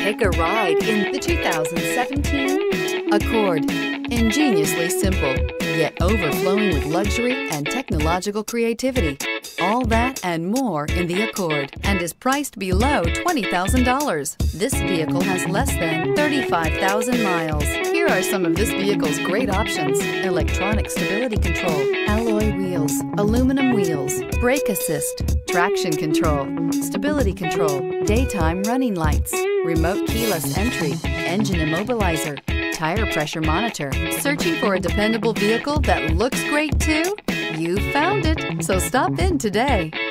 Take a ride in the 2017 Accord. Ingeniously simple, yet overflowing with luxury and technological creativity. All that and more in the Accord, and is priced below $20,000. This vehicle has less than 35,000 miles. Here are some of this vehicle's great options: electronic stability control, alloy wheels, aluminum wheels, brake assist, traction control, stability control, daytime running lights, remote keyless entry, engine immobilizer, tire pressure monitor. Searching for a dependable vehicle that looks great too? You found it, so stop in today.